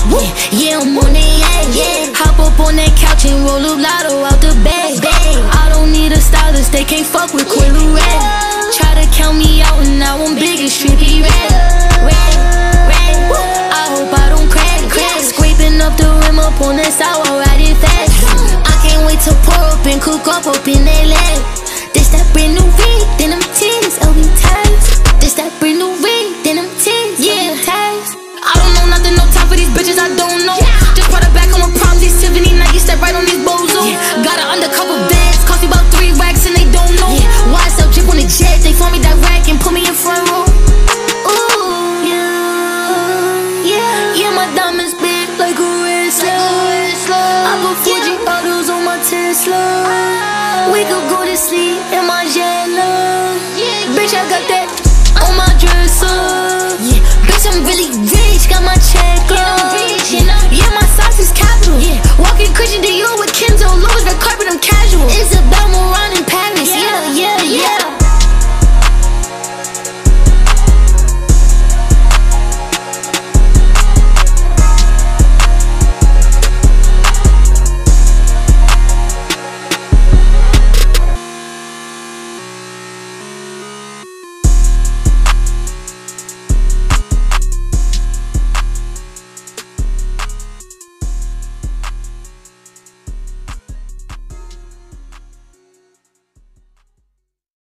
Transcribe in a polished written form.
Yeah, I'm on it, yeah. Hop up on that couch and roll up lotto out the bag. I don't need a stylist, they can't fuck with Coi Leray. Try to count me out and now I'm big as Trippy Red. I hope I don't crack. Scraping up the rim up on that sour, ride it fast. I can't wait to pour up and cook up in that lab. This that brand new rig, then them titties, LV tags. This that brand new rig, then them titties, yeah, tags. I don't know nothing, no time for these bitches I don't know. Just brought her back on my problems, these Tiffany Nike, step right on these bozos. Got her undercover bags, cost me about 3 racks and they don't know. Why I sell drip on the jet, they phone me that rack and put me in front row. Ooh, yeah, my diamonds big like a wrestler. I put Fuji bottles on my Tesla.